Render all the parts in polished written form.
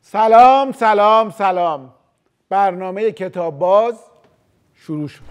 سلام سلام سلام. برنامه کتاب باز شروع شد.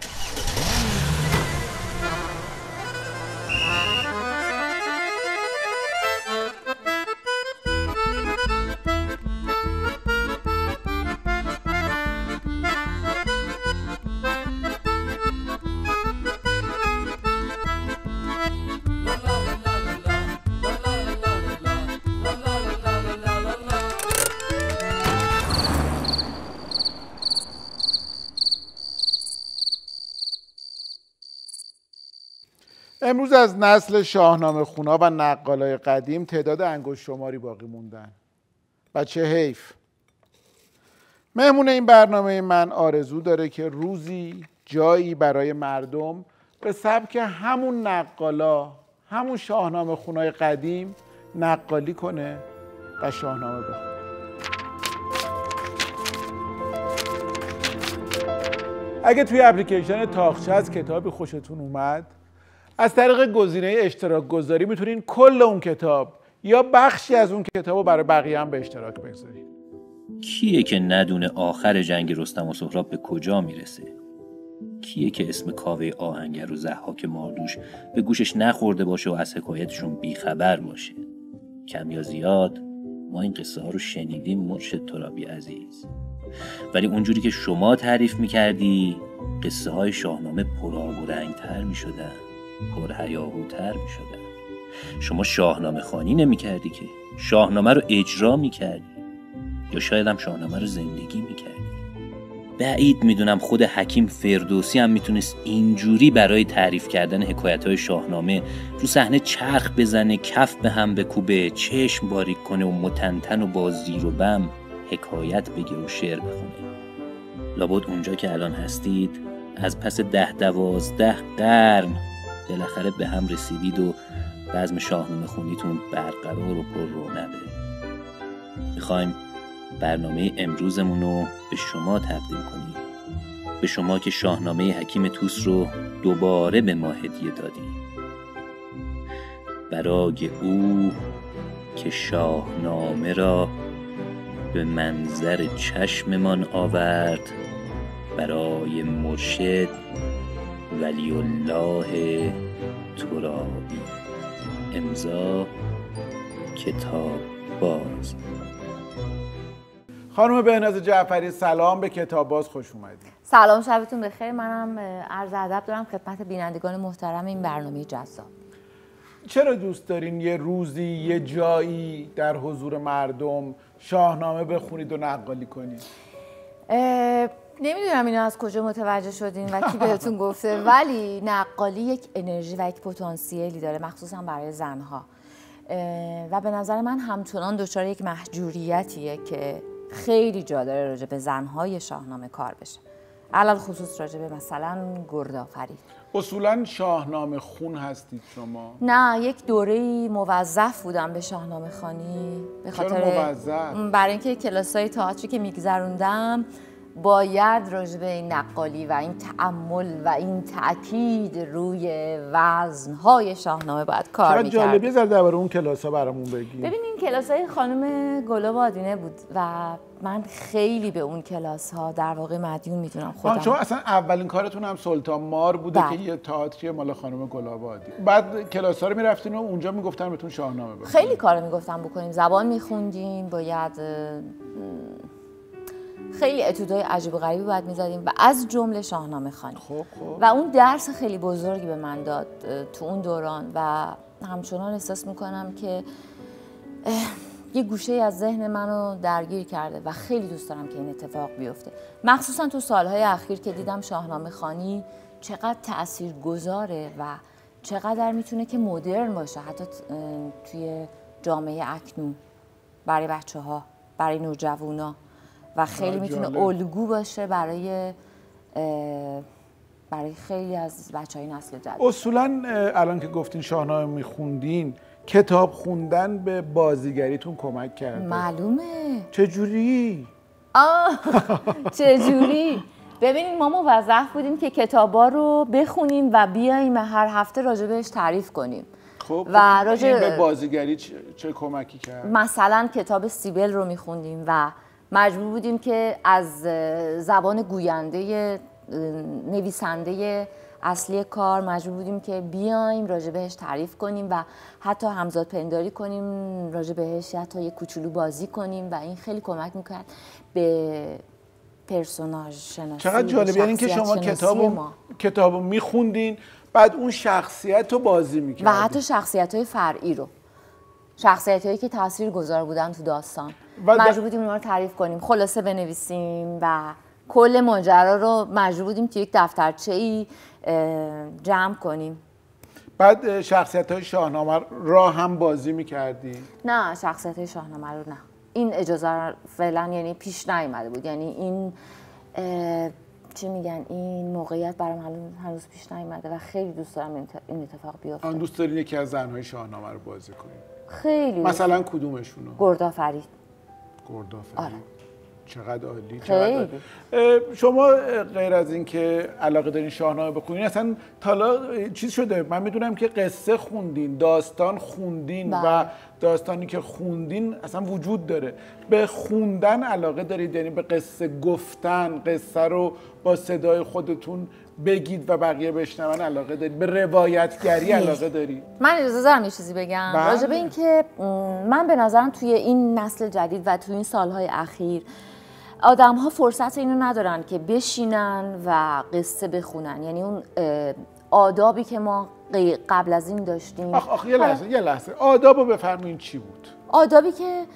امروز از نسل شاهنامه خونا و نقالای قدیم تعداد انگشت شماری باقی موندن و چه حیف. مهمون این برنامه من آرزو داره که روزی جایی برای مردم به سبک همون نقالا، همون شاهنامه خونای قدیم نقالی کنه و شاهنامه بخونه. اگه توی اپلیکیشن طاقچه از کتابی خوشتون اومد، از طریق گزینه اشتراک گذاری میتونین کل اون کتاب یا بخشی از اون کتاب رو برای بقیه هم به اشتراک بگذارین. کیه که ندونه آخر جنگ رستم و سهراب به کجا میرسه؟ کیه که اسم کاوه آهنگر و ضحاک ماردوش به گوشش نخورده باشه و از حکایتشون بیخبر باشه؟ کم یا زیاد ما این قصه ها رو شنیدیم مرشد ترابی عزیز، ولی اونجوری که شما تعریف میکردی قصه های شاهنامه پرآب و رنگتر میشدن، پرهیاهوتر میشدن. شما شاهنامه خوانی نمیکردی که شاهنامه رو اجرا میکردی، یا شاید هم شاهنامه رو زندگی میکردی. بعید میدونم خود حکیم فردوسی هم میتونست اینجوری برای تعریف کردن حکایت‌های شاهنامه رو صحنه چرخ بزنه، کف به هم بکوبه، چشم باریک کنه و متنتن و با زیر و بم حکایت بگه و شعر بخونه. لابد اونجا که الان هستید از پس 10-12 قرن بالاخره به هم رسیدید و بزم شاهنامه خونیتون برقرار و پر رونقه. میخوایم برنامه امروزمون رو به شما تقدیم کنیم، به شما که شاهنامه حکیم طوس رو دوباره به ما هدیه دادیم. برای او که شاهنامه را به منظر چشممان آورد، برای مرشد ولی الله ترابی. امضا کتاب باز. خانم بهناز جعفری سلام، به کتاب باز خوش اومدید. سلام، شبتون بخیر. منم عرض ادب دارم خدمت بینندگان محترم این برنامه جذاب. چرا دوست دارین یه روزی یه جایی در حضور مردم شاهنامه بخونید و نقالی کنید؟ نمیدونم اینا از کجا متوجه شدین و کی بهتون گفته، ولی نقالی یک انرژی و یک پتانسیلی داره، مخصوصا برای زنها، و به نظر من همچنان دچار یک محجوریتیه که خیلی جا داره راجع به زنهای شاهنامه کار بشه، علل خصوص راجع به مثلا گردآفرید. اصولا شاهنامه خون هستید شما؟ نه، یک دوره‌ای موظف بودم به شاهنامه خوانی. به خاطر برای اینکه کلاسای تئاتری که میگذروندم باید راجع به این نقالی و این تأمل و این تأکید روی وزن‌های شاهنامه باید کار می‌کرد. چقدر جالبه، زر درباره اون کلاس‌ها برامون بگید. ببین این کلاس‌های خانم گلاب آدینه بود و من خیلی به اون کلاس‌ها در واقع مدیون میدونم خودم. شما اصلا اولین کارتون هم سلطان مار بوده که یه تئاتری مال خانم گلاب آدینه. بعد کلاس‌ها رو می‌رفتین و اونجا میگفتن بهتون شاهنامه بخونید. خیلی کارا میگفتن بکنیم، زبان می‌خوندیم، باید خیلی اتودهای عجیب و غریبی باید می‌زدیم و از جمله شاهنامه خوانی. خب. و اون درس خیلی بزرگی به من داد تو اون دوران و همچنان احساس میکنم که یه گوشه از ذهن منو درگیر کرده و خیلی دوست دارم که این اتفاق بیفته، مخصوصا تو سالهای اخیر که دیدم شاهنامه خوانی چقدر تاثیرگذاره و چقدر میتونه که مدرن باشه حتی توی جامعه اکنون برای بچه‌ها، برای نوجوانا، و خیلی میتونه الگو باشه برای خیلی از بچهای نسل جدید. اصولا الان که گفتین شاهنامه میخوندین، کتاب خوندن به بازیگریتون کمک کرده؟ معلومه. چجوری؟ چجوری؟ ببینید ما موظف بودیم که کتابا رو بخونیم و بیاییم هر هفته راجع بهش تعریف کنیم. خب این به بازیگری چه کمکی کرد؟ مثلا کتاب سیبل رو میخوندیم و مجبور بودیم که از زبان گوینده نویسنده اصلی کار مجبور بودیم که بیایم راجع بهش تعریف کنیم و حتی همزاد پنداری کنیم راجع بهش، حتی یه کوچولو بازی کنیم و این خیلی کمک میکرد به پرسوناژ شناسی. چقدر جالب، یعنی که شما کتابو میخوندین بعد اون شخصیت رو بازی میکردین و حتی شخصیت‌های فرعی رو، شخصیت‌هایی که تاثیرگذار بودن تو داستان مجبور بودیم اونا رو تعریف کنیم، خلاصه بنویسیم و کل ماجرا رو مجبور بودیم تو یک دفترچه‌ای جمع کنیم. بعد شخصیت‌های شاهنامه را هم بازی می‌کردی؟ نه، شخصیت‌های شاهنامه رو نه. این اجازه فعلا یعنی پیش نیامده بود. یعنی این چی میگن، این موقعیت برام هنوز پیش نیامده و خیلی دوست دارم این اتفاق بیفته. آن دوست دارین یکی از زن‌های شاهنامه رو بازی کنید؟ خیلی. مثلا کدومشونو؟ گردآفرید. گردآفرید. آره. چقدر عالی. چقدر شما غیر از این که علاقه دارین شاهنامه بخونین، اصلا حالا چیز شده، من میدونم که قصه خوندین، داستان خوندین و داستانی که خوندین اصلا وجود داره. به خوندن علاقه دارید؟ یعنی به قصه گفتن، قصه رو با صدای خودتون بگید و بقیه بشنون علاقه دارید؟ به روایتگری علاقه دارید؟ من اجازه دارم یه چیزی بگم راجع به این که من به نظرم توی این نسل جدید و توی این سالهای اخیر آدم ها فرصت اینو ندارن که بشینن و قصه بخونن. یعنی اون آدابی که ما قبل از این داشتیم. یه لحظه آدابو بفرمایید چی بود؟ آدابی که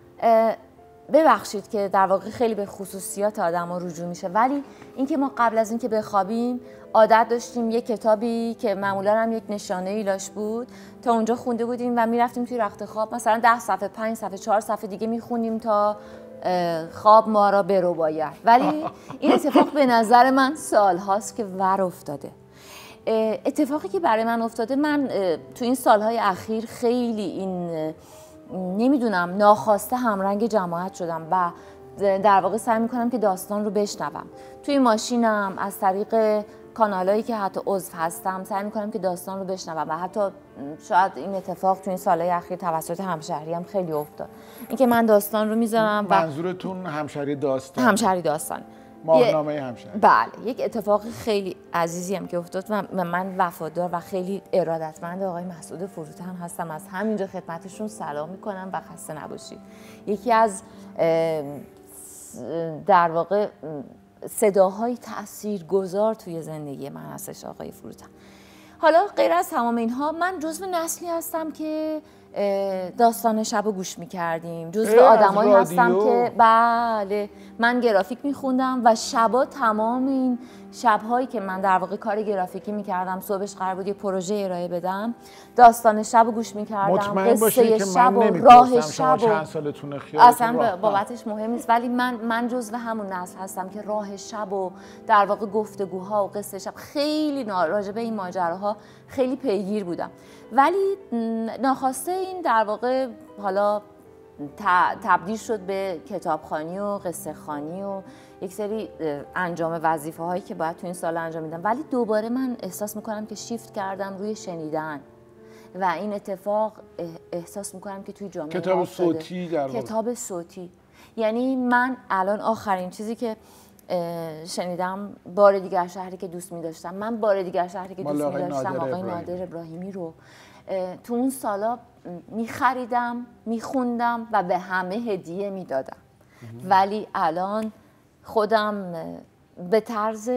ببخشید که در واقع خیلی به خصوصیات آدم ها رجوع میشه، ولی اینکه ما قبل از این که بخوابیم عادت داشتیم یک کتابی که معمولا هم یک نشانه ایلاش بود تا اونجا خونده بودیم و میرفتیم توی رخت خواب، مثلا 10 صفحه 5 صفحه 4 صفحه دیگه میخونیم تا خواب ما را برو باید. ولی این اتفاق به نظر من سال هاست که ور افتاده. اتفاقی که برای من افتاده، من تو این سالهای اخیر خیلی این نمیدونم ناخواسته همرنگ جماعت شدم و در واقع سعی میکنم که داستان رو بشنوم. توی ماشینم از طریق کانالایی که حتی عضو هستم سعی میکنم که داستان رو بشنوم و حتی شاید این اتفاق تو این سالهای اخیر توسط همشهریم خیلی افتاد. اینکه من داستان رو میذارم و منظورتون همشهری داستان؟ همشهری داستان، ماهنامه همشهری. بله، یک اتفاق خیلی عزیزی هم که افتاد و من وفادار و خیلی ارادتمند آقای مسعود فروتن هستم. از همینجا خدمتشون سلام میکنم و خسته نباشید. یکی از در واقع صداهای تاثیرگذار توی زندگی من هستش آقای فروتن. حالا غیر از تمام اینها، من جزو نسلی هستم که داستان شب رو گوش می‌کردیم. جزو آدمایی هستم که بله، من گرافیک می‌خوندم و شبا تمام این شب‌هایی که من در واقع کار گرافیکی می‌کردم، صبحش قرار بود یه پروژه ارائه بدم، داستان شب رو گوش می‌کردم. مطمئن باشید که من راه شب چند سالتونه خیالتون اصلا بابتش مهم نیست، ولی من جزو همون نسل هستم که راه شب و در واقع گفتگوها و قصه شب خیلی راجع به این ماجراها خیلی پیگیر بودم. ولی ناخواسته این در واقع حالا تبدیل شد به کتابخوانی و قصه خوانی و یک سری انجام وظیفه هایی که باید تو این سال انجام میدم. ولی دوباره من احساس میکنم که شیفت کردم روی شنیدن و این اتفاق احساس میکنم که توی جامعه کتاب صوتی در واقع. کتاب صوتی. یعنی من الان آخرین چیزی که شنیدم بار دیگر شهری که دوست می‌داشتم، من بار دیگر شهری که دوست می‌داشتم آقای نادر ابراهیمی رو تو اون سالا می‌خریدم، می‌خوندم و به همه هدیه میدادم. ولی الان خودم به طرز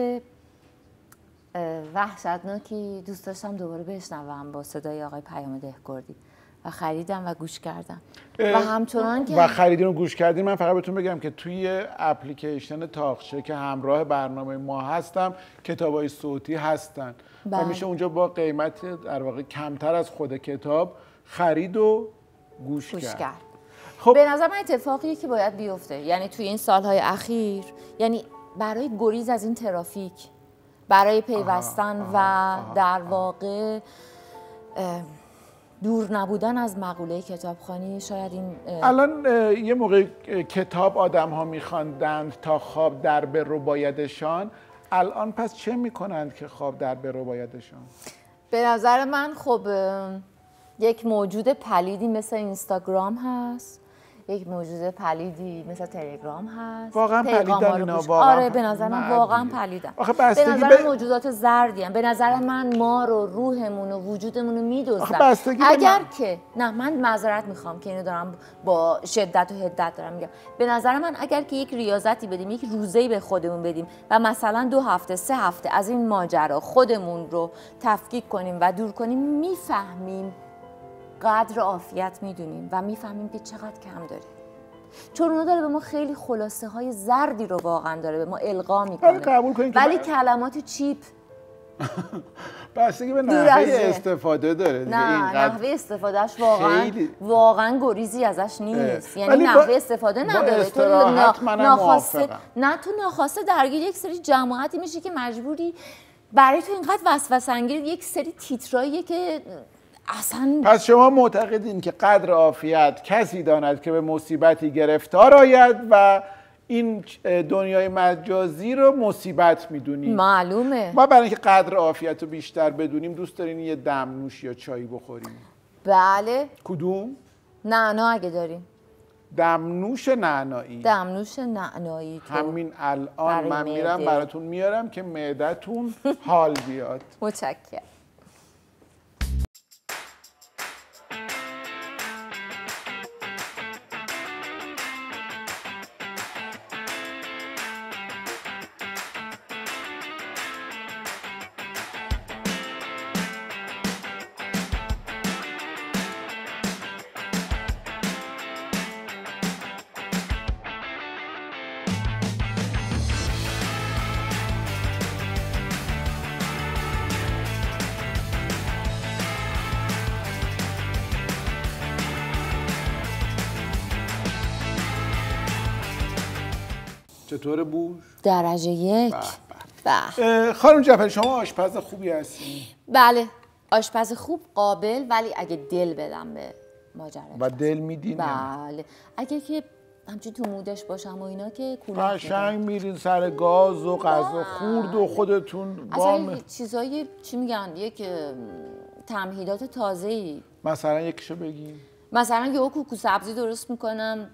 وحشتناکی دوست داشتم دوباره بشنوم با صدای آقای پیام دهکردی و خریدم و گوش کردم و همچنان که خریدین و گوش کردین. من فقط بهتون بگم که توی اپلیکیشن تاقچه که همراه برنامه ما هستم کتابای صوتی هستن و میشه اونجا با قیمت در واقع کمتر از خود کتاب خرید و گوش کرد. خب به نظر من اتفاقیه که باید بیفته، یعنی توی این سالهای اخیر، یعنی برای گریز از این ترافیک، برای پیوستن و در واقع دور نبودن از مقوله کتابخوانی، شاید این الان یه موقع کتاب آدم ها میخواندند تا خواب در به رو بایدشان، الان پس چه میکنند که خواب در به رو بایدشان؟ به نظر من خب یک موجود پلیدی مثل اینستاگرام هست، یک موجود پلیدی مثل تلگرام هست. واقعا پلیدن اینا واقعا. آره به نظر من واقعا پلیدن. آخه به نظر من موجودات زردی هم. به نظر من ما رو روحمون و وجودمون رو میدوزن. اگر که نه من معذرت میخوام که اینو دارم با شدت و حدت دارم میگم. به نظر من اگر که یک ریاضتی بدیم، یک روزه‌ای به خودمون بدیم و مثلا 2 هفته 3 هفته از این ماجرا خودمون رو تفکیک کنیم و دور کنیم، میفهمیم قدر عافیت میدونیم و میفهمیم که چقدر کم داریم. چون اونا داره به ما خیلی خلاصه های زردی رو واقعا داره به ما القا میکنه، ولی کلمات چیپ بستگی به نحوه استفاده داره دیگه. نه نحوه استفادهش واقعا گریزی ازش نیست. یعنی نحوه استفاده نداره. تو ناخواسته درگیر یک سری جماعتی میشه که مجبوری برای تو اینقدر وسوسه انگیز یک سری تیتراییه که اصلا. پس شما معتقدین که قدر عافیت کسی داند که به مصیبتی گرفتار آید و این دنیای مجازی رو مصیبت میدونید؟ معلومه. ما برای اینکه قدر عافیت رو بیشتر بدونیم دوست دارین یه دمنوش یا چایی بخوریم؟ بله. کدوم؟ نعنا اگه داریم. دمنوش نعنایی. دمنوش نعنایی. همین الان من میرم براتون میارم که معدتون حال بیاد. متشکرم. چطور بوش؟ درجه 1. خانم جعفری شما آشپز خوبی هستین؟ بله آشپز خوب قابل، ولی اگه دل بدم به ماجرا و دل میدین؟ بله اگه که همچون تو مودش باشم و اینا که کولاه قشنگ میرین سر گاز و غذا خورد و خودتون اصلا چیزای چی میگن یک تمهیدات تازه‌ای. مثلا یکیشو بگین. مثلا یه کوکو سبزی درست میکنم.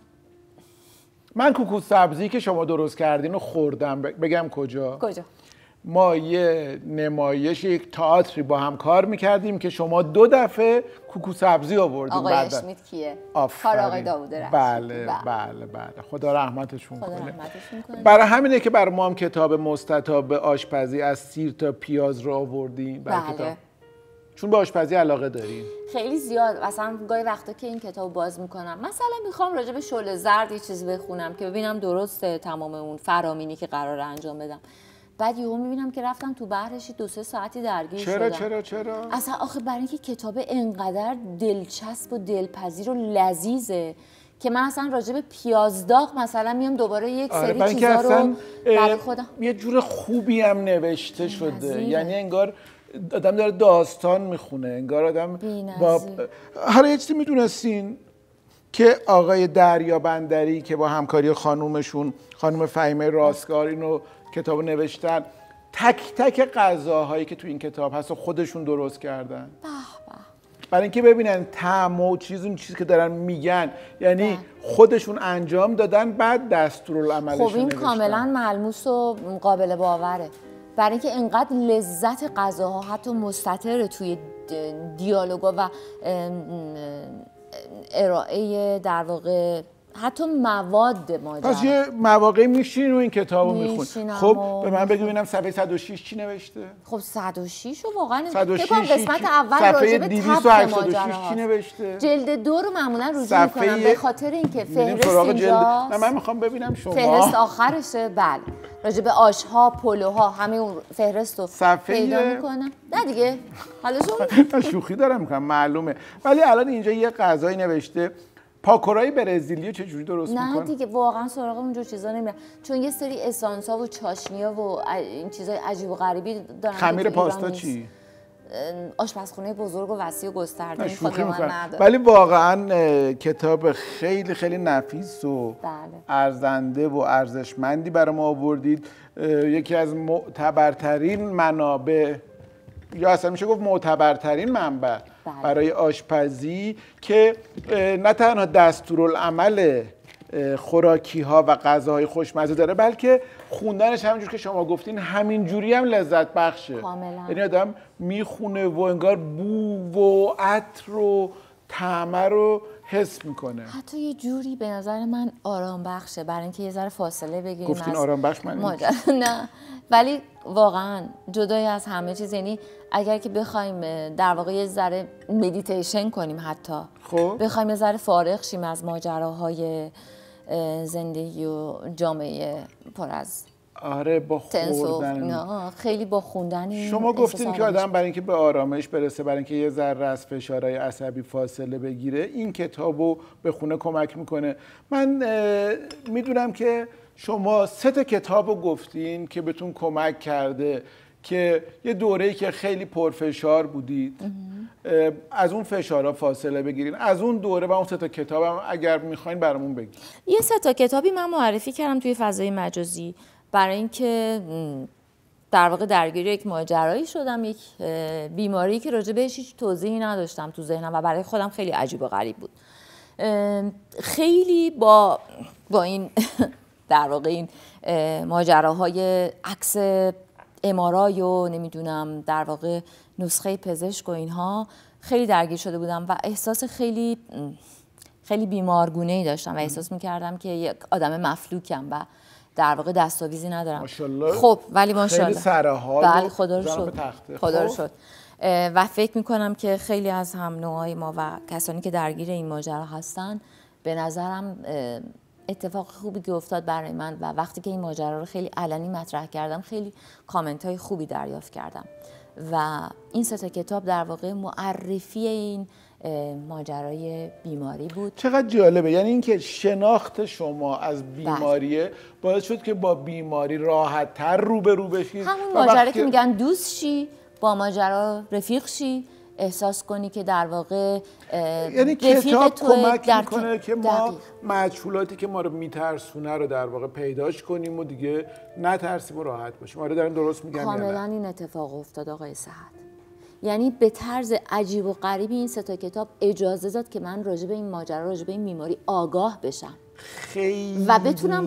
من کوکو سبزی که شما درست کردین رو خوردم. بگم کجا؟ ما یه نمایش یک تئاتری با هم کار میکردیم که شما 2 دفعه کوکو سبزی آوردیم. آقای اشمیت کیه؟ کار آقای داوود رشید. بله. خدا رحمتشون کنه. برای همینه که برای ما هم کتاب مستطاب آشپزی از سیر تا پیاز رو آوردیم. بله. چون به آشپزی علاقه داریم خیلی زیاد. مثلا گاهی وقتا که این کتاب باز میکنم مثلا میخوام راجع به شعله زرد یه چیز بخونم که ببینم درسته تمام اون فرامینی که قراره انجام بدم، بعد یهو میبینم که رفتم تو بحرش 2-3 ساعتی درگیر شدم. چرا؟ اصلا آخه برای اینکه کتاب انقدر دلچسب و دلپذیر و لذیذه که من اصلا راجع به پیازداغ مثلا میام دوباره یک سری چیزا رو برای خودم. یه جور خوبی هم نوشته شده، یعنی انگار آدم داره داستان میخونه، انگار آدم حالا یه چیزی میدونستین که آقای دریا بندری که با همکاری خانومشون خانم فهیمه راستگار اینو کتابو نوشتن، تک تک غذاهایی که تو این کتاب هست خودشون درست کردن. برای اینکه ببینن طعم و اون چیزی که دارن میگن یعنی خودشون انجام دادن بعد دستورالعملش نوشتن. خب این کاملا ملموس و قابل باوره، برای اینکه انقدر لذت غذاها حتی مستتره توی دیالوگا و ارائه در واقع حتی مواد ماجرا. پس یه مواقعی میشین و این کتابو میخونین. خب به من بگو ببینم صفحه 106 چی نوشته؟ خب 106 رو واقعا 106 قسمت اول راجع به تبع ماجرا چی نوشته؟ جلد 2 رو معمولا رجوع میکنم به خاطر اینکه فهرست اینجاست. نه من میخوام ببینم شما فهرست آخرشه. بله راجع به آش‌ها، پلوها، همه اون فهرست رو پیدا میکنم. نه دیگه حالا شوخی دارم میکنم معلومه، ولی الان اینجا یه غذایی نوشته پاکورای برزیلی چجوری درست میکنن؟ نه دیگه واقعا سراغ اونجور چیزا نمیرم، چون یه سری اسانس‌ها و چاشنی‌ها و این چیزای عجیب و غریبی دارن. خمیر پاستا چی؟ آشپزخونه بزرگ و وسیع و گسترده میخواد من نداره. ولی واقعا کتاب خیلی خیلی نفیس و ارزنده و ارزشمندی برای ما آوردید. یکی از معتبرترین منابع یا اصلا میشه گفت معتبرترین منبع برای آشپزی که نه تنها دستورالعمل خوراکی ها و غذاهای خوشمزه داره، بلکه خوندنش همینجور که شما گفتین همین جوری هم لذت بخشه. کاملا. یعنی آدم میخونه و انگار بو و عطر و طعم رو حس میکنه. حتی یه جوری به نظر من آرام بخشه، برای اینکه یه ذره فاصله بگیریم. گفتین آرام بخش من نه، ولی واقعا جدای از همه چیز، یعنی اگر که بخوایم در واقع یه ذره مدیتیشن کنیم، حتی خب بخوایم یه ذره فارغ شیم از ماجراهای زندگی و جامعه پر از آره با خوردن، خیلی با خوندن. شما گفتین که آدم برای اینکه به آرامش برسه، برای اینکه یه ذره از فشارهای عصبی فاصله بگیره، این کتابو به خونه کمک میکنه. من میدونم که شما 3 کتابو گفتین که بهتون کمک کرده که یه دوره‌ای که خیلی پرفشار بودید از اون فشارها فاصله بگیرین. از اون دوره و اون 3 کتابم اگر میخواین برامون بگید. یه 3 کتابی من معرفی کردم توی فضای مجازی برای اینکه در واقع درگیر یک ماجرایی شدم، یک بیماری که راجع بهش هیچ توضیحی نداشتم تو ذهنم و برای خودم خیلی عجیب و غریب بود. خیلی با این در واقع این ماجراهای عکس MRI و نمیدونم در واقع نسخه پزشک و اینها خیلی درگیر شده بودم و احساس خیلی بیمارگونه‌ای داشتم و احساس می‌کردم که یک آدم مفلوکم و در واقع دستاویزی ندارم. ماشاءالله. خب ولی ماشاءالله خیلی سرحال. بله خدا رو شد. خدا رو شد. و فکر می‌کنم که خیلی از هم نوعای ما و کسانی که درگیر این ماجرا هستن، به نظرم اتفاق خوبی که افتاد برای من و وقتی که این ماجرا رو خیلی علنی مطرح کردم خیلی کامنت‌های خوبی دریافت کردم و این 3 کتاب در واقع معرفی این ماجرای بیماری بود. چقدر جالبه، یعنی اینکه شناخت شما از بیماریه باعث شد که با بیماری راحت‌تر روبرو بشید. همون ماجرا که میگن دوست شی، با ماجرا رفیق شی، احساس کنی که در واقع یعنی کتاب کمک میکنه که ما مجهولاتی که ما رو میترسونه رو در واقع پیداش کنیم و دیگه نترسیم و راحت باشیم. آره دارن درست میگن. کاملا این اتفاق افتاد آقای صحت. یعنی به طرز عجیب و غریبی این 3 کتاب اجازه داد که من راجع به این ماجرا، راجع به این بیماری آگاه بشم. خیلی و بتونم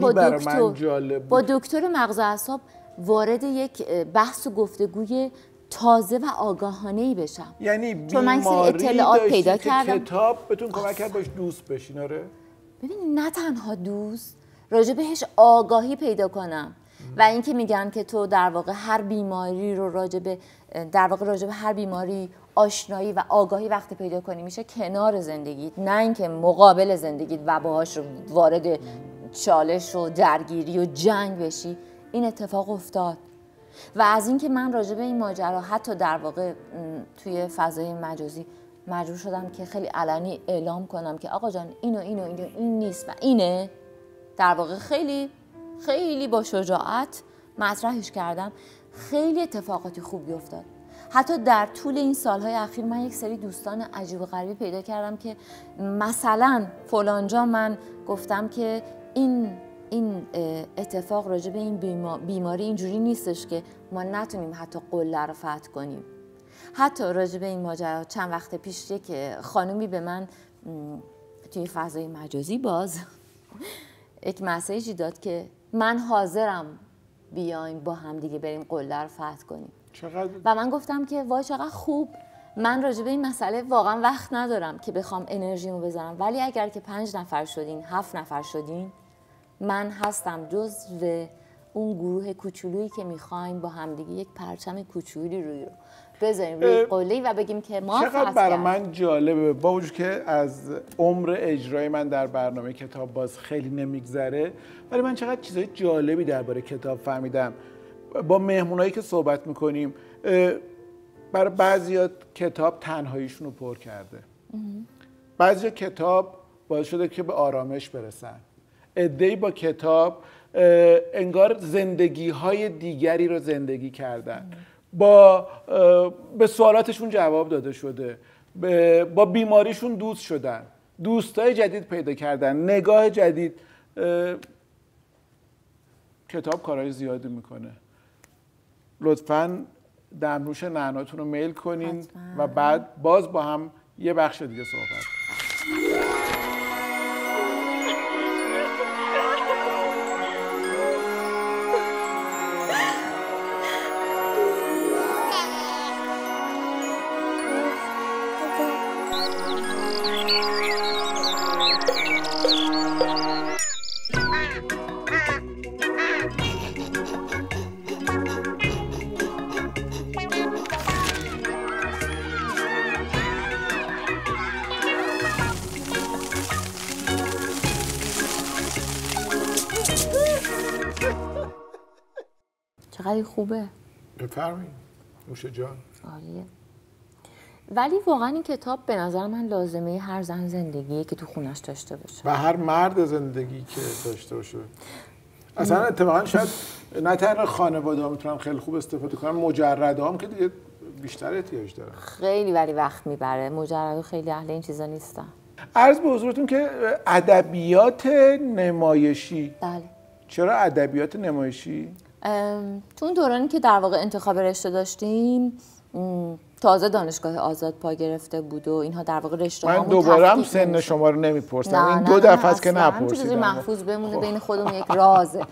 با دکتر دکتر مغز و اعصاب وارد یک بحث و گفتگوی تازه و آگاهانه‌ای بشم. یعنی چون من سری اطلاعات پیدا کردم. کتاب بهتون کمک کرد باش دوست بشین. آره ببینید نه تنها دوست، راجع بهش آگاهی پیدا کنم و اینکه میگن که تو در واقع هر بیماری رو راجع به هر بیماری آشنایی و آگاهی وقتی پیدا کنی میشه کنار زندگیت، نه اینکه مقابل زندگیت و باهاش وارد چالش و درگیری و جنگ بشی. این اتفاق افتاد و از اینکه من راجع به این ماجرا حتی در واقع توی فضای مجازی مجبور شدم که خیلی علنی اعلام کنم که آقا جان اینو این نیست و اینه، در واقع خیلی با شجاعت مطرحش کردم. خیلی اتفاقاتی خوبی افتاد. حتی در طول این سالهای اخیر من یک سری دوستان عجیب و غریبی پیدا کردم که مثلا فلانجا من گفتم که این اتفاق راجع به این بیماری اینجوری نیستش که ما نتونیم حتی قله رو فتح کنیم. حتی راجع به این ماجرا چند وقت پیش یک خانومی به من توی فضای مجازی باز یک مسیجی داد که من حاضرم بیایم با هم دیگه بریم قله رو فتح کنیم. چقدر؟ و من گفتم که وای چقدر خوب، من راجع به این مسئله واقعا وقت ندارم که بخوام انرژیمو بذارم، ولی اگر که 5 نفر شدین، 7 نفر شدین، من هستم جزو اون گروه کوچولویی که میخوایم با همدیگه یک پرچم کوچولی روی رو بذاریم روی قله‌ای و بگیم که ما چقدر برای من جالبه، با وجود که از عمر اجرای من در برنامه کتاب باز خیلی نمیگذره، ولی من چقدر چیزای جالبی درباره کتاب فهمیدم. با مهمونایی که صحبت میکنیم، برای بعضیا کتاب تنهاییشون رو پر کرده، بعضیا کتاب باعث شده که به آرامش برسن، عده‌ای با کتاب انگار زندگی‌های دیگری رو زندگی کردن، به سوالاتشون جواب داده شده، با بیماریشون دوست شدن، دوستای جدید پیدا کردن، نگاه جدید. کتاب کارهای زیادی میکنه. لطفاً دمنوش نعناتون رو میل کنین حتما. و بعد باز با هم یه بخش دیگه صحبت کنیم. چقدر خوبه. بفرمایید نوش جان. عالیه. ولی واقعا این کتاب به نظر من لازمه هر زن زندگیه که تو خونش داشته باشه و هر مرد زندگی که داشته باشه. اصلا اتفاقا شاید نه تنها خانواده ها میتونن خیلی خوب استفاده کنن، مجرده هم که دیگه بیشتر احتیاج دارن. خیلی ولی وقت میبره. مجرد خیلی اهل این چیزا نیستن. عرض به حضورتون که ادبیات نمایشی. بله. چرا ادبیات نمایشی؟ تو اون دورانی که در واقع انتخاب رشته داشتیم تازه دانشگاه آزاد پا گرفته بود و اینها در واقع رشته من هامون دوباره هم تفکیک سن نمی‌شد. شما رو نمیپرسم، نه، این نه، دو نه، دفعه است که اصلاً. همین چیزی نپرسیدم. محفوظ بمونه بین خودمون یک رازه.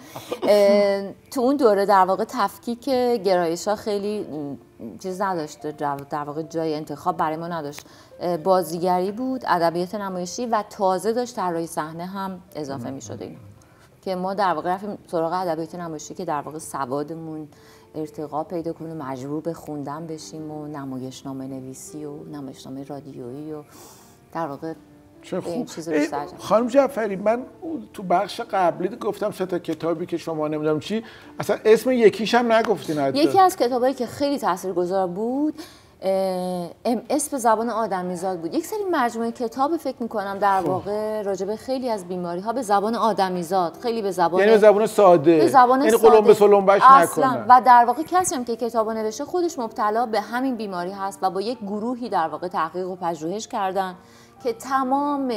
تو اون دوره در واقع تفکیک گرایش‌ها خیلی چیز نداشته، در واقع جای انتخاب برای ما نداشت. بازیگری بود، ادبیات نمایشی و تازه داشت طراحی صحنه هم اضافه می‌شد اینا. که ما در واقع رفتیم سراغ ادبیات نمایشی که در واقع سوادمون ارتقا پیدا کنه، مجبور به خوندن بشیم و نمایشنامه نویسی و نمایشنامه رادیویی و در واقع چه خوب. بیشتر. خانم جعفری، من تو بخش قبلی گفتم 3 تا کتابی که شما نمیدونم چی، اصلا اسم یکیش هم نگفتین حتی. یکی از کتابایی که خیلی تاثیرگذار بود MS به زبان آدمیزاد بود. یک سری مجموعه کتاب فکر می‌کنم در واقع راجع به خیلی از بیماری‌ها به زبان آدمیزاد، خیلی به زبان یعنی به زبان ساده، به زبان یعنی ساده. قلمبه سلمبش نکنن. و در واقع کسی هم که کتابو نوشته خودش مبتلا به همین بیماری هست و با یک گروهی در واقع تحقیق و پژوهش کردن که تمام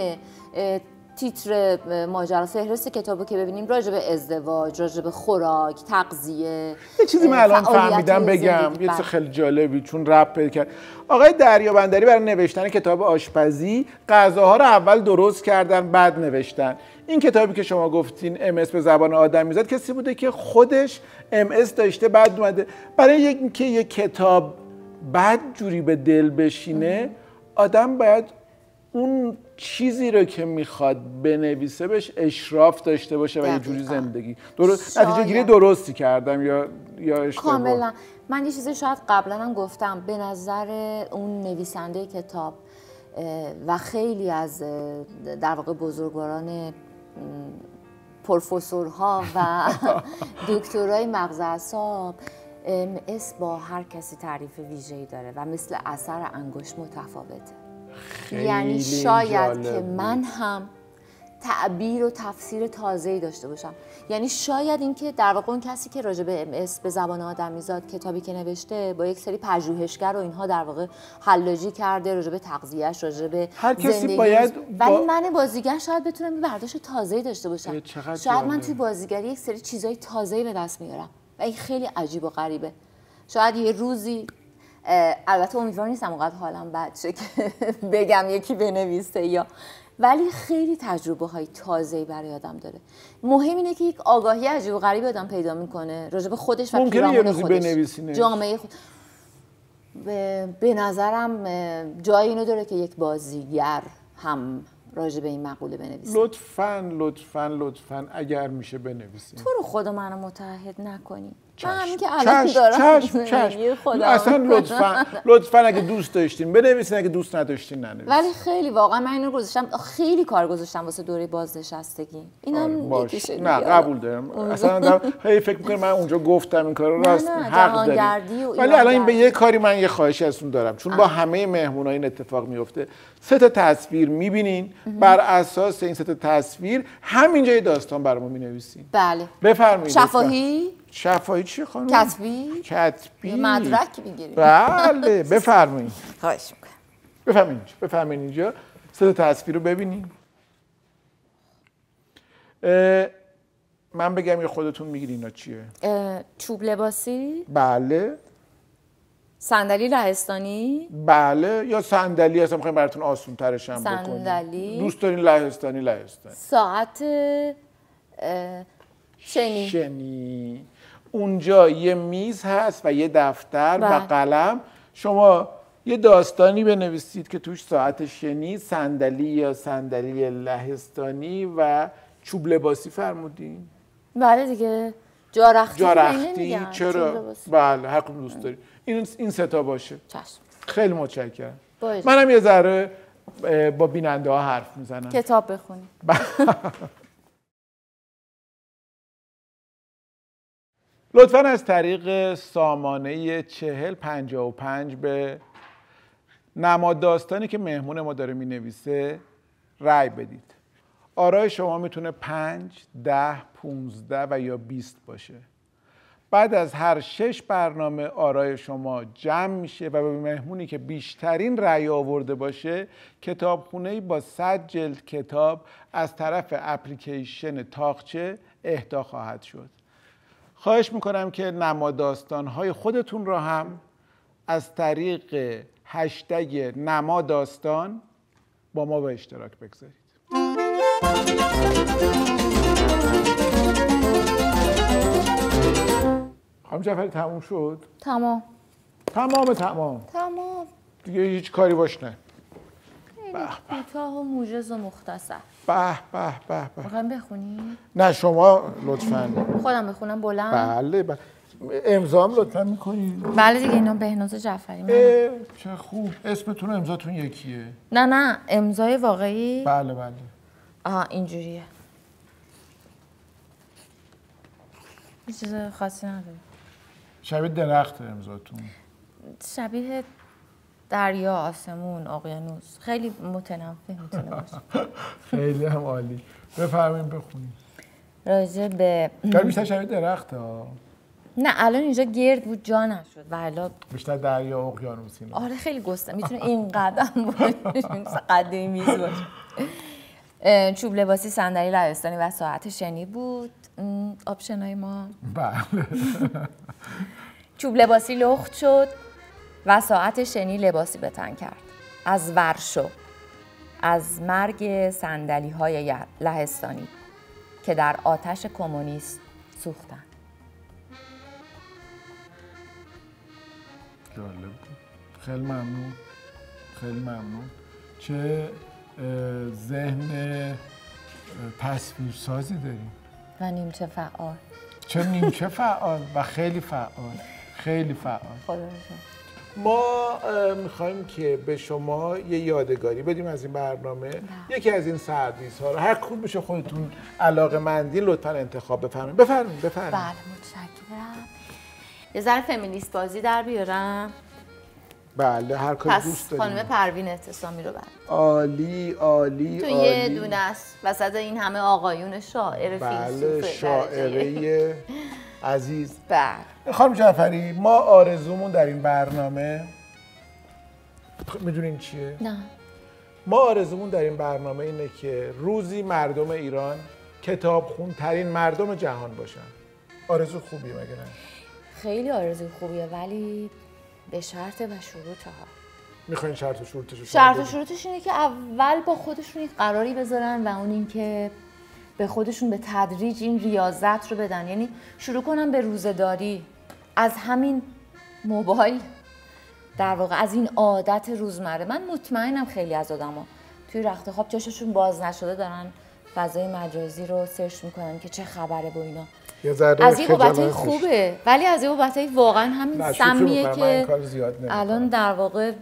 تیتر ماجرا فهرست کتابو که ببینیم راجع به ازدواج، راجع به خوراک، تغذیه، یه چیزی من الان فهمیدم بگم، یه چیز خیلی جالبی چون رپ پیدا کرد. آقای دریابندری برای نوشتن کتاب آشپزی غذاها رو اول درست کردن بعد نوشتن. این کتابی که شما گفتین MS به زبان آدمیزاد کسی بوده که خودش MS داشته بعد اومده. برای اینکه یک کتاب بد جوری به دل بشینه آدم باید اون چیزی رو که میخواد بنویسه بهش اشراف داشته باشه و یه جوری زندگی درست نتیجه گیری درستی کردم یا اشتباه. کاملا. من یه چیزی شاید قبلا هم گفتم، به نظر اون نویسنده کتاب و خیلی از در واقع بزرگواران پروفسورها و دکترای مغز اعصاب MS با هر کسی تعریف ویژه‌ای داره و مثل اثر انگشت متفاوته. یعنی شاید که من هم تعبیر و تفسیر تازه‌ای داشته باشم. یعنی شاید اینکه در واقع اون کسی که راجع به MS به زبان آدمیزاد کتابی که نوشته با یک سری پژوهشگر و اینها در واقع حلاجی کرده راجع به تغذیه‌اش، راجع به هر کسی باید ولی من بازیگر شاید بتونم یه برداشت تازه‌ای داشته باشم. شاید من توی بازیگری یک سری چیزای تازه‌ای به دست میارم و این خیلی عجیب و غریبه. شاید یه روزی البته امیدوار نیستم اونقدر حالم بد شه که بگم یکی بنویسه یا، ولی خیلی تجربه های تازه‌ای برای آدم داره. مهم اینه که یک آگاهی عجیب و غریب آدم پیدا میکنه راجع به خودش و پیرامون خودش، جامعه خود. به نظرم جای اینو داره که یک بازیگر هم راجع به این مقوله بنویسه. لطفاً اگر میشه بنویسین. تو رو خدا منو متعهد نکنی. چشم. که الان دارم اصلا لطفاً اگه دوست داشتین بنویسین، اگه دوست نداشتین ننویسین. ولی خیلی واقعا من اینو گذاشتم، خیلی کار گذاشتم واسه دوره بازنشستگی. اینم یکیشه. نه قبول دارم. اصلا هی فکر می‌کنم من اونجا گفتم این کارو، راست حق داری. ولی الان این به یه کاری من یه خواهشی ازتون دارم، چون با همه مهمونا این اتفاق میفته. 3 تا تصویر می‌بینین، بر اساس این 3 تا تصویر همینجای داستان برامون می‌نویسین. بله. بفرمایید. شفاهی چی خانم؟ کتبی مدرک میگیریم. بله بفرمایید. خواهش میکنم. بفرمایید اینجا 3 تا تصویر رو ببینیم. من بگم یا خودتون میگید اینا چیه؟ چوب لباسی. بله. صندلی لهستانی؟ بله، یا صندلی هستم میخوایم براتون آسون ترش هم بکنیم. صندلی. دوست دارین لهستانی. ساعت شنی. اونجا یه میز هست و یه دفتر و بله. قلم. شما یه داستانی بنویسید که توش ساعت شنی، صندلی یا صندلی لهستانی و چوب لباسی فرمودین. بله دیگه. جارختی چرا؟ بله، هر کدوم دوست داری. این سه تا باشه. چشم. خیلی متشکرم. باشه. منم یه ذره با بیننده ها حرف میزنم. کتاب بخونی. لطفاً از طریق سامانه 4055 به نماد داستانی که مهمون ما داره مینویسه رأی بدید. آرای شما میتونه 5، 10، 15 و یا 20 باشه. بعد از هر 6 برنامه آرای شما جمع میشه و به مهمونی که بیشترین رأی آورده باشه کتابخونه‌ای با 100 جلد کتاب از طرف اپلیکیشن تاقچه اهدا خواهد شد. خواهش میکنم که نماد داستان‌های خودتون را هم از طریق هشتگ نماد داستان با ما به اشتراک بگذارید. خانم جعفری تموم شد؟ تمام. دیگه هیچ کاری باش نه. کوتاه و موجز و مختصر. به. میخوایم بخونی؟ نه شما لطفاً. خودم بخونم بلند؟ بله. امضا هم لطفاً میکنید. بله دیگه، اینا بهناز جعفری. چه خوب. اسمتون و امضاتون یکیه؟ نه امضای واقعی؟ بله. آها اینجوریه. هیچ چیز خاصی نداره. شبیه درخت امضاتون. شبیه دریا، آسمون، اقیانوس. خیلی متنوع میتونه باشه. خیلی هم عالی. بفرمایید بخونید. راجع به بیشتر شبیه درخت ها. نه الان اینجا گرد بود جا نشد و الا بیشتر دریا و اقیانوس اینا. آره خیلی گسته میتونه این قدم باشه. قد میز باشه. چوب لباسی، صندلی لهستانی و ساعت شنی بود آپشنای ما. بله. چوب لباسی لخت شد و ساعت شنی لباسی به تن کرد. از ورشو، از مرگ صندلی های لهستانی که در آتش کمونیست سوختند. جالب بود. خیلی ممنون. چه ذهن تصویرسازی داریم و نیمچه فعال. چه نیمچه فعال و خیلی فعال. خدا رو ما میخوایم که به شما یه یادگاری بدیم از این برنامه. یکی از این سردیس ها رو هر کدوم میشه خودتون علاقه‌مندین لطفاً انتخاب بفرمایید. بله متشکرم. یه ذره فمینیست بازی در بیارم. بله هر کاری دوست داریم. خانم پروین اعتصامی رو بعد. عالی. تو یه دونه است وسط این همه آقایون شاعر فیلسوف. بله شاعره عزیز. بله خانم جعفری ما آرزومون در این برنامه میدونین چیه؟ نه. ما آرزومون در این برنامه اینه که روزی مردم ایران کتابخون‌ترین مردم جهان باشن. آرزو خوبیه مگه نه؟ خیلی آرزو خوبیه ولی به شرط و شروطها. میخواین شرط و شروطش رو؟ شرط و شروطش اینه که اول با خودشون یک قراری بذارن و اون این که به خودشون به تدریج این ریاضت رو بدن. یعنی شروع کنن به روزه‌داری از همین موبایل، در واقع از این عادت روزمره. من مطمئنم خیلی از آدما توی رخت خواب چششون باز نشده دارن فضای مجازی رو سرچ میکنن که چه خبره با اینا. از این بابتای خوبه ولی از این بابتای واقعا همین سمیه که الان در واقع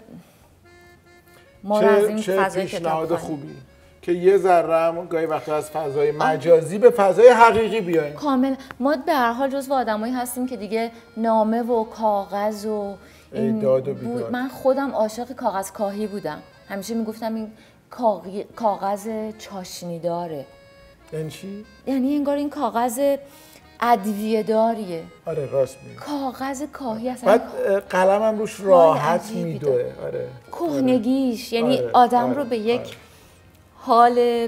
ما از این فضای کتاب خوبی که یه ذره هم گاهی وقتا از فضای مجازی به فضای حقیقی بیایم. کامل. ما به هر حال جزو آدمایی هستیم که دیگه نامه و کاغذ و این داد و بیداد. من خودم عاشق کاغذ کاهی بودم. همیشه میگفتم این کاغذ چاشنی داره. یعنی چی؟ یعنی انگار این کاغذ ادویه داریه. آره راست میگی. کاغذ کاهی اصلا بعد قلمم روش راحت میدوه. آره. کهنگیش یعنی آدم رو به یک حال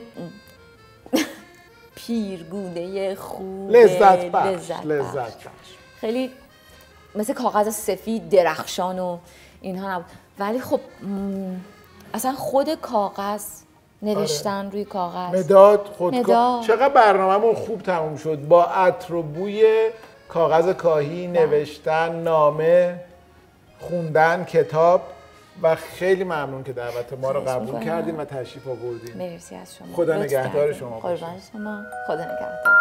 پیرگونه خوب لذت بخش. خیلی مثل کاغذ سفید درخشان و اینها نبود. ولی خب اصلا خود کاغذ نوشتن روی کاغذ، مداد، خودکار. چقدر برنامه‌مون خوب تموم شد با عطر و بوی کاغذ کاهی، نوشتن، نامه، خوندن کتاب. و خیلی ممنون که دعوت ما رو قبول کردین و تشریف آوردین. مرسی از شما. خدا نگهدار شما. قربان شما. خدا نگهدار.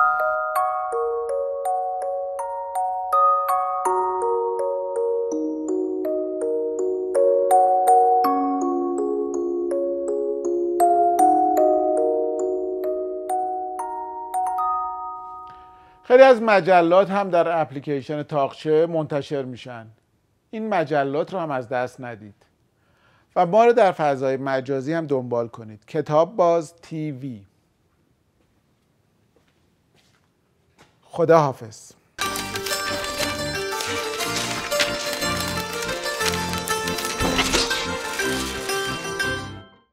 خیلی از مجلات هم در اپلیکیشن طاقچه منتشر میشن. این مجلات رو هم از دست ندید و ما رو در فضای مجازی هم دنبال کنید. کتاب باز TV. خدا حافظ.